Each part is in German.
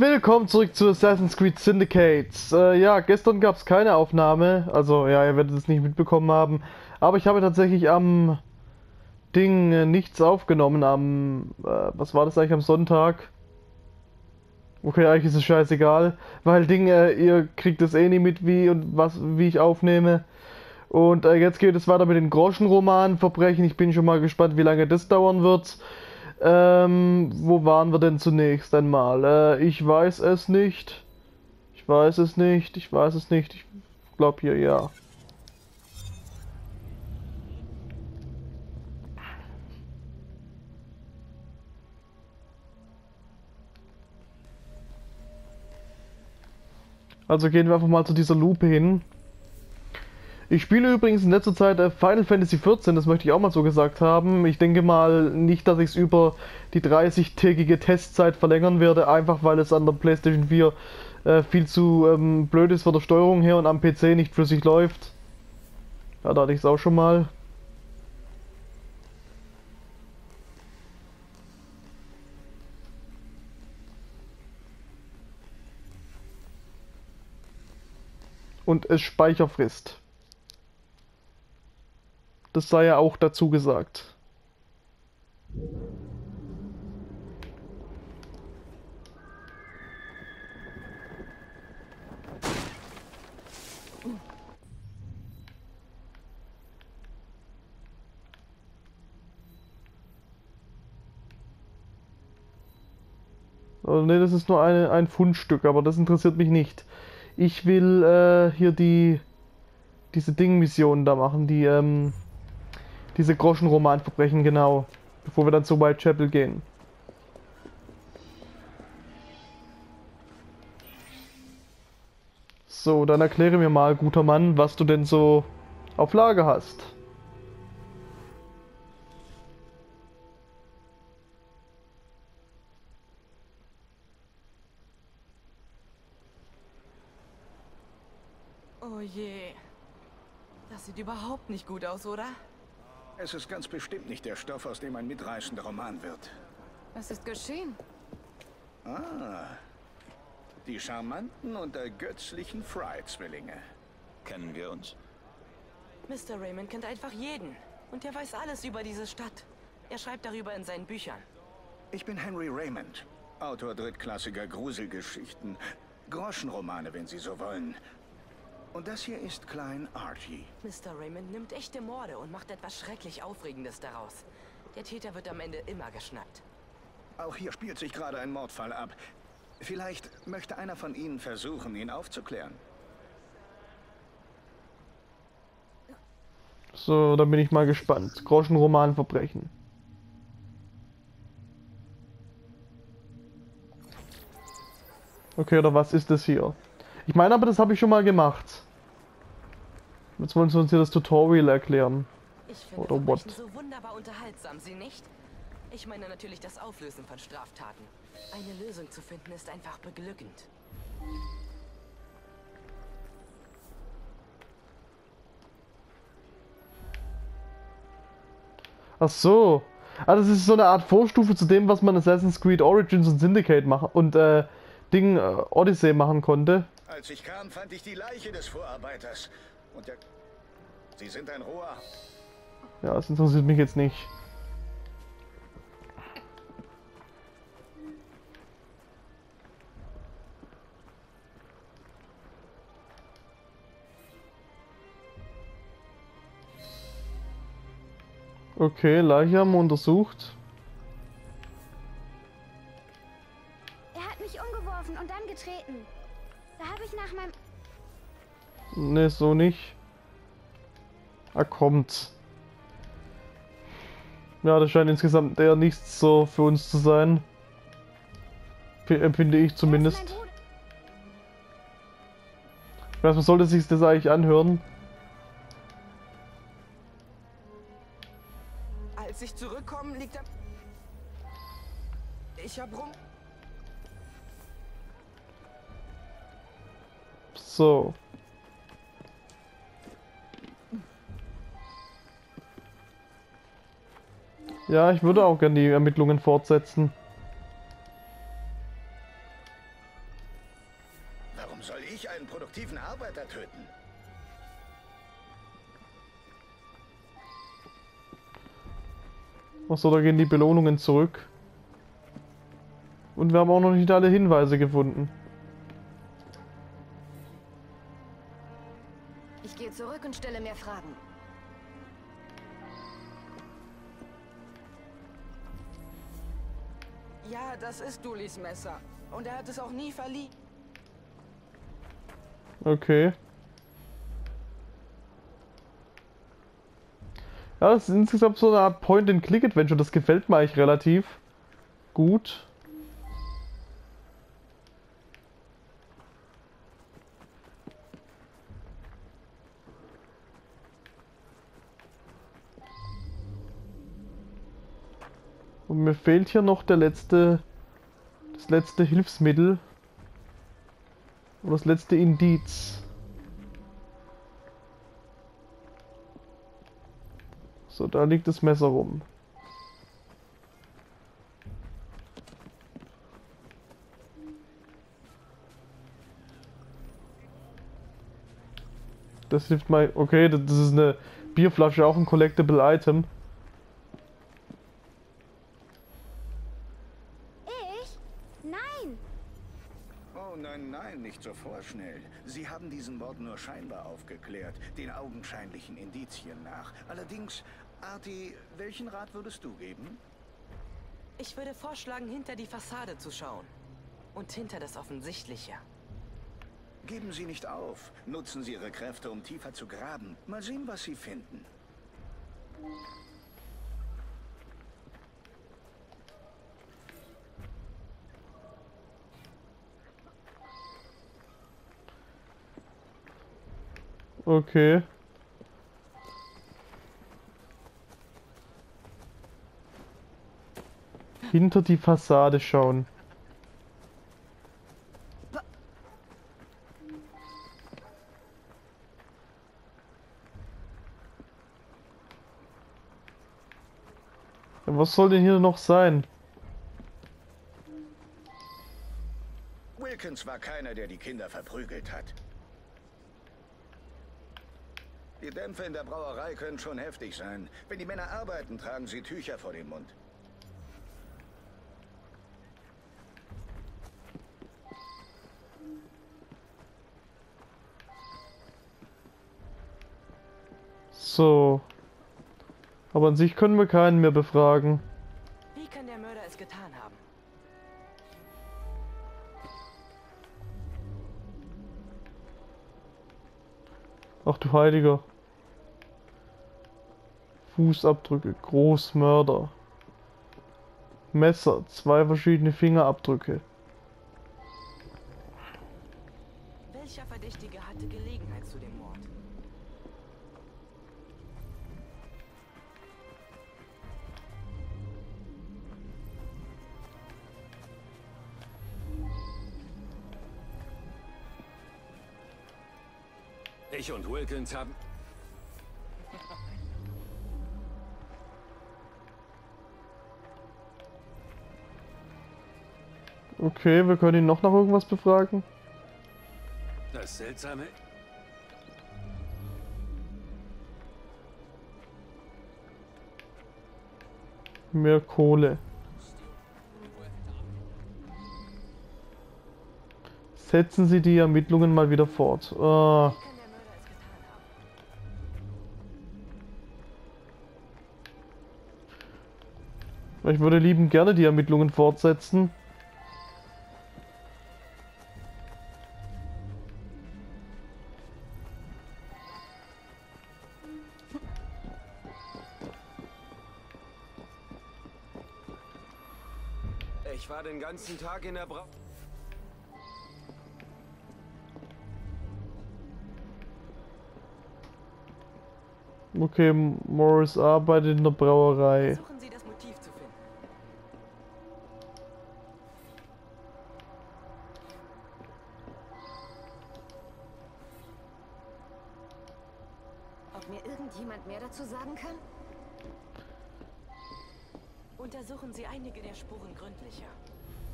Willkommen zurück zu Assassin's Creed Syndicate. Ja, gestern gab es keine Aufnahme, also ja, ihr werdet es nicht mitbekommen haben, aber ich habe tatsächlich am Ding nichts aufgenommen, was war das eigentlich am Sonntag? Okay, eigentlich ist es scheißegal, weil Ding, ihr kriegt es eh nie mit, wie ich aufnehme. Und jetzt geht es weiter mit den Groschenroman-Verbrechen. Ich bin schon mal gespannt, wie lange das dauern wird. Wo waren wir denn zunächst einmal? Ich weiß es nicht. Ich weiß es nicht. Ich weiß es nicht. Ich glaube hier, ja. Also gehen wir einfach mal zu dieser Lupe hin. Ich spiele übrigens in letzter Zeit Final Fantasy XIV, das möchte ich auch mal so gesagt haben. Ich denke mal nicht, dass ich es über die 30-tägige Testzeit verlängern werde, einfach weil es an der PlayStation 4 viel zu blöd ist von der Steuerung her und am PC nicht flüssig läuft. Ja, da hatte ich es auch schon mal. Und es Speicher frisst. Das sei ja auch dazu gesagt. Also, ne, das ist nur ein Fundstück, aber das interessiert mich nicht. Ich will hier diese Ding-Missionen da machen, diese Groschenromanverbrechen, genau. Bevor wir dann zu Whitechapel gehen. So, dann erkläre mir mal, guter Mann, was du denn so auf Lager hast. Oh je. Das sieht überhaupt nicht gut aus, oder? Es ist ganz bestimmt nicht der Stoff, aus dem ein mitreißender Roman wird. Was ist geschehen? Ah, die charmanten und ergötzlichen Fry-Zwillinge. Kennen wir uns? Mr. Raymond kennt einfach jeden. Und er weiß alles über diese Stadt. Er schreibt darüber in seinen Büchern. Ich bin Henry Raymond, Autor drittklassiger Gruselgeschichten. Groschenromane, wenn Sie so wollen. Und das hier ist Klein Archie. Mr. Raymond nimmt echte Morde und macht etwas schrecklich Aufregendes daraus. Der Täter wird am Ende immer geschnappt. Auch hier spielt sich gerade ein Mordfall ab. Vielleicht möchte einer von Ihnen versuchen, ihn aufzuklären. So, dann bin ich mal gespannt. Groschenromanverbrechen. Okay, oder was ist das hier? Ich meine aber, das habe ich schon mal gemacht. Jetzt wollen sie uns hier das Tutorial erklären. Ich finde Oder what? Verbrechen so wunderbar unterhaltsam, Sie nicht? Ich meine natürlich das Auflösen von Straftaten. Eine Lösung zu finden ist einfach beglückend. Ach so. Ah, das ist so eine Art Vorstufe zu dem, was man Assassin's Creed Origins und Syndicate machen und Odyssey machen konnte. Als ich kam, fand ich die Leiche des Vorarbeiters. Und der... Sie sind ein roher... Ja, das interessiert mich jetzt nicht. Okay, Leiche haben wir untersucht. Er hat mich umgeworfen und dann getreten. Da habe ich nach meinem... Ne, so nicht. Ah, kommt. Ja, das scheint insgesamt eher nichts so für uns zu sein. Empfinde ich zumindest. Er ist mein Bruder. Ich weiß, man sollte sich das eigentlich anhören. Als ich zurückkomme, liegt er... Ich hab rum... So. Ja, ich würde auch gerne die Ermittlungen fortsetzen. töten. Achso, da gehen die Belohnungen zurück. Und wir haben auch noch nicht alle Hinweise gefunden. Ich gehe zurück und stelle mehr Fragen. Ja, das ist Dulis Messer. Und er hat es auch nie verliehen. Okay. Ja, das ist insgesamt so eine Art Point-and-Click-Adventure. Das gefällt mir eigentlich relativ gut. Und mir fehlt hier noch das letzte Hilfsmittel. Und das letzte Indiz. So, da liegt das Messer rum. Das hilft mal. Okay, das ist eine Bierflasche, auch ein Collectible Item. Ich? Nein! Oh nein, nein, nicht so vorschnell. Sie haben diesen Mord nur scheinbar aufgeklärt, den augenscheinlichen Indizien nach. Allerdings, Artie, welchen Rat würdest du geben? Ich würde vorschlagen, hinter die Fassade zu schauen. Und hinter das Offensichtliche. Geben Sie nicht auf. Nutzen Sie Ihre Kräfte, um tiefer zu graben. Mal sehen, was Sie finden. Okay. Hinter die Fassade schauen. Ja, was soll denn hier noch sein? Wilkins war keiner, der die Kinder verprügelt hat. Die Dämpfe in der Brauerei können schon heftig sein. Wenn die Männer arbeiten, tragen sie Tücher vor den Mund. So. Aber an sich können wir keinen mehr befragen. Wie kann der Mörder es getan haben? Ach du Heiliger. Fußabdrücke, Großmörder. Messer, 2 verschiedene Fingerabdrücke. Welcher Verdächtige hatte Gelegenheit zu dem Mord? Ich und Wilkins haben... Okay, wir können ihn noch nach irgendwas befragen. Das Seltsame... Mehr Kohle. Setzen Sie die Ermittlungen mal wieder fort. Wie kann der Mörder es getan haben? Ich würde liebend gerne die Ermittlungen fortsetzen. Ich war den ganzen Tag in der Okay, Morris arbeitet in der Brauerei. Versuchen Sie, das Motiv zu finden. Ob mir irgendjemand mehr dazu sagen kann? Untersuchen Sie einige der Spuren gründlicher.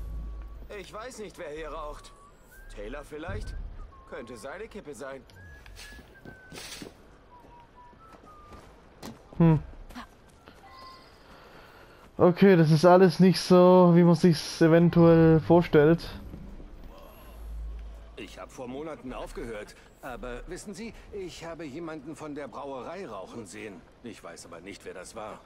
Ich weiß nicht, wer hier raucht. Taylor vielleicht? Könnte seine Kippe sein. Okay, das ist alles nicht so, wie man sich's eventuell vorstellt. Ich habe vor Monaten aufgehört. Aber wissen Sie, ich habe jemanden von der Brauerei rauchen sehen. Ich weiß aber nicht, wer das war.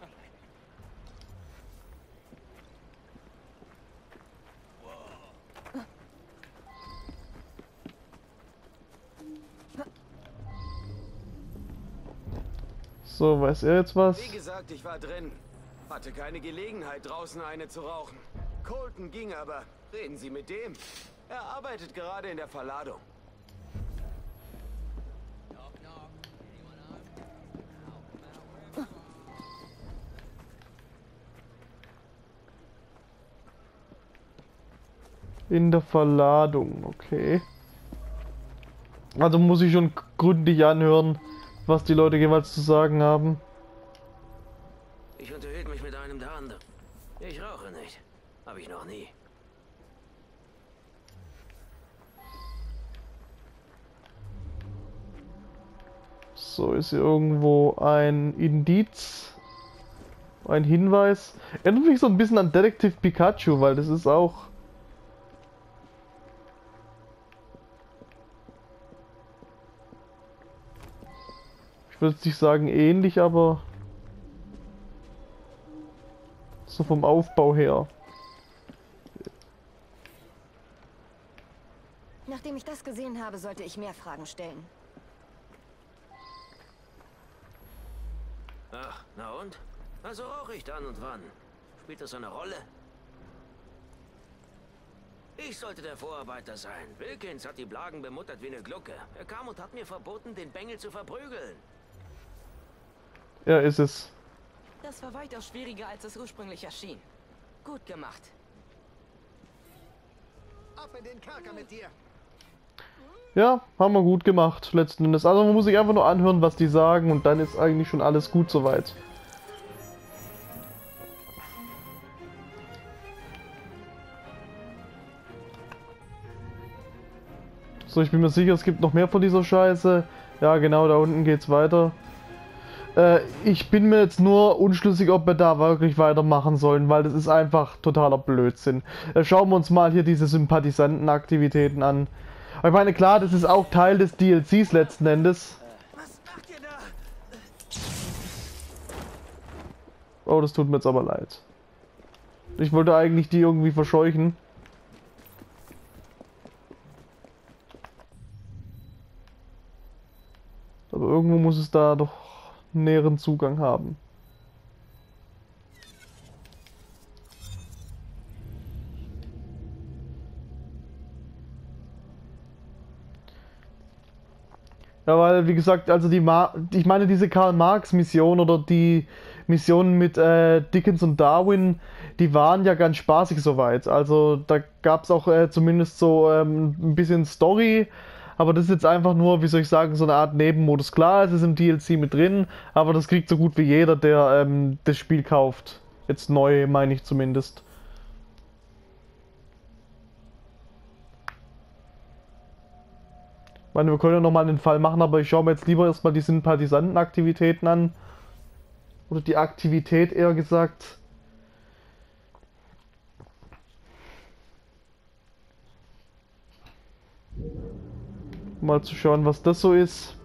So, weiß er jetzt was? Wie gesagt, ich war drin. Hatte keine Gelegenheit, draußen eine zu rauchen. Colton ging aber. Reden Sie mit dem. Er arbeitet gerade in der Verladung. In der Verladung, okay. Also muss ich schon gründlich anhören, was die Leute jeweils zu sagen haben. Ich unterhielt mich mit einem der anderen. Ich rauche nicht. Habe ich noch nie. So, ist hier irgendwo ein Indiz? Ein Hinweis? Erinnert mich so ein bisschen an Detective Pikachu, weil das ist auch... Ich würde jetzt nicht sagen ähnlich, aber... so vom Aufbau her. Nachdem ich das gesehen habe, sollte ich mehr Fragen stellen. Ach, na und? Also rauche ich dann und wann. Spielt das eine Rolle? Ich sollte der Vorarbeiter sein. Wilkins hat die Blagen bemuttert wie eine Glucke. Er kam und hat mir verboten, den Bengel zu verprügeln. Ja, ist es. Das war weitaus schwieriger, als es ursprünglich erschien. Gut gemacht. Ab in den Kerker mit dir! Ja, haben wir gut gemacht, letzten Endes. Also man muss sich einfach nur anhören, was die sagen und dann ist eigentlich schon alles gut soweit. So, ich bin mir sicher, es gibt noch mehr von dieser Scheiße. Ja, genau, da unten geht's weiter. Ich bin mir jetzt nur unschlüssig, ob wir da wirklich weitermachen sollen, weil das ist einfach totaler Blödsinn. Schauen wir uns mal hier diese Sympathisantenaktivitäten an. Ich meine, klar, das ist auch Teil des DLCs letzten Endes. Was macht ihr da? Oh, das tut mir jetzt aber leid. Ich wollte eigentlich die irgendwie verscheuchen. Aber irgendwo muss es da doch näheren Zugang haben. Ja, weil, wie gesagt, also ich meine, diese Karl-Marx-Mission oder die Missionen mit Dickens und Darwin, die waren ja ganz spaßig soweit. Also da gab es auch zumindest so ein bisschen Story, aber das ist jetzt einfach nur, wie soll ich sagen, so eine Art Nebenmodus. Klar, es ist im DLC mit drin, aber das kriegt so gut wie jeder, der das Spiel kauft. Jetzt neu, meine ich zumindest. Ich meine, wir können ja nochmal den Fall machen, aber ich schaue mir jetzt lieber erstmal die Sympathisantenaktivitäten an. Oder die Aktivität eher gesagt. Mal zu schauen, was das so ist.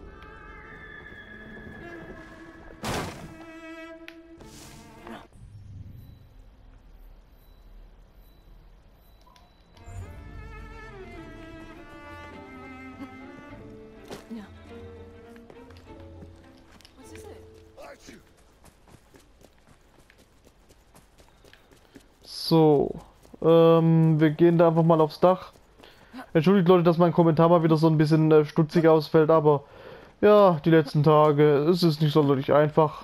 So, wir gehen da einfach mal aufs Dach. Entschuldigt Leute, dass mein Kommentar mal wieder so ein bisschen stutzig ausfällt, aber ja, die letzten Tage, es ist nicht sonderlich einfach.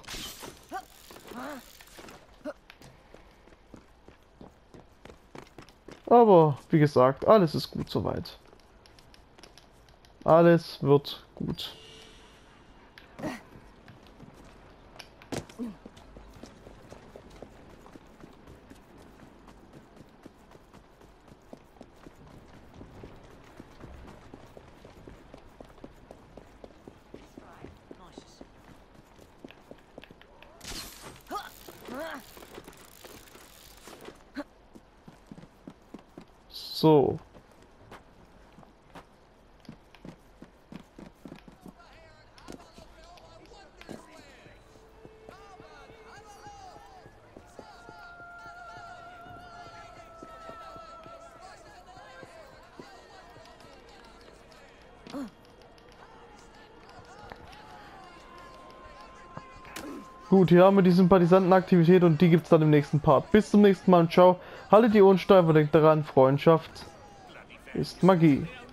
Aber wie gesagt, alles ist gut soweit. Alles wird gut. So. Gut, hier haben wir die Sympathisantenaktivität und die gibt's dann im nächsten Part. Bis zum nächsten Mal und ciao. Haltet die Ohren steif und denkt daran, Freundschaft ist Magie.